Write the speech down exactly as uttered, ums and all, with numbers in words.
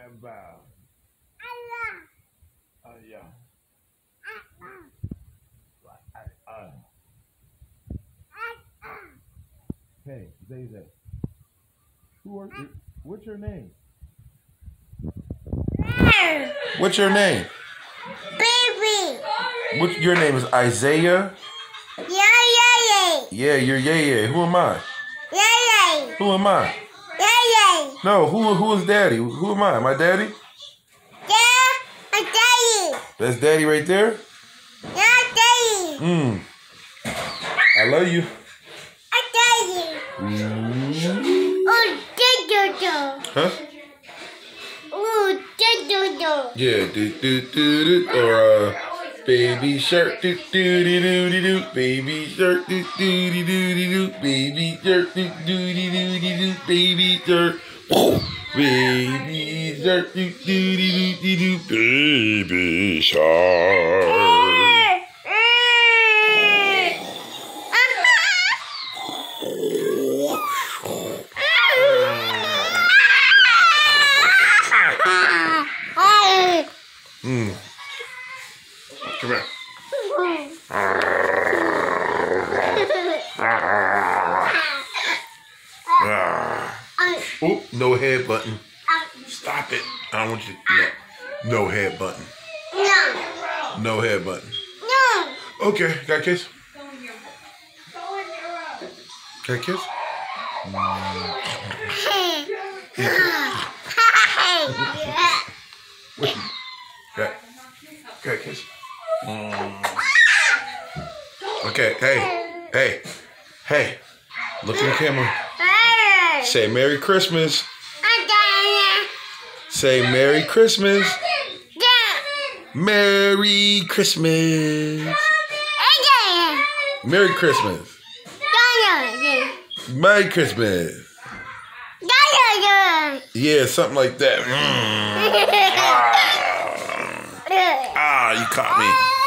Amba. Aya. Uh. Hey, Zay Zay. Who are you? What's your name? What's your name? Baby. What your name is Isaiah? Yeah, yeah, yeah. Yeah, you're Yay. Who am I? Yeah, Who am I? yeah. Yeah, yeah. No, who who is daddy? Who am I? My daddy? Yeah, I daddy. That's daddy right there? Yeah, daddy. Mm. I love you. I daddy. Mm. Oh, do-do-do. Huh? Oh, do-do-do. Yeah, do do do do or uh baby shark do do do do do do baby shark do do do do do do baby shark do do do do do do baby shark baby shark do do do do do do baby shark. Mm. Come here. Oh, no head button. Stop it. I don't want you to. No, no head button. No. No head button. No. Okay, got a kiss? Got a kiss? What you got? Got a kiss? Mm. Okay, hey, hey, hey. Look in the camera. Say Merry Christmas. Say Merry Christmas. Merry Christmas. Merry Christmas. Merry Christmas. Yeah, something like that. Mm. Ah, ah, you caught me.